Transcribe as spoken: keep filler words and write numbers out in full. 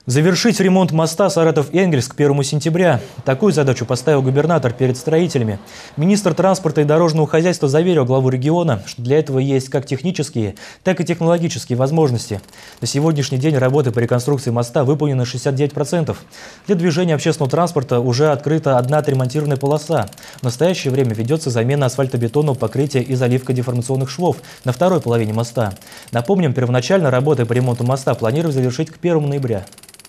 Завершить ремонт моста Саратов-Энгельск к первому сентября. Такую задачу поставил губернатор перед строителями. Министр транспорта и дорожного хозяйства заверил главу региона, что для этого есть как технические, так и технологические возможности. На сегодняшний день работы по реконструкции моста выполнены шестьдесят девять процентов. Для движения общественного транспорта уже открыта одна отремонтированная полоса. В настоящее время ведется замена асфальтобетонного покрытия и заливка деформационных швов на второй половине моста. Напомним, первоначально работы по ремонту моста планировали завершить к первому ноября.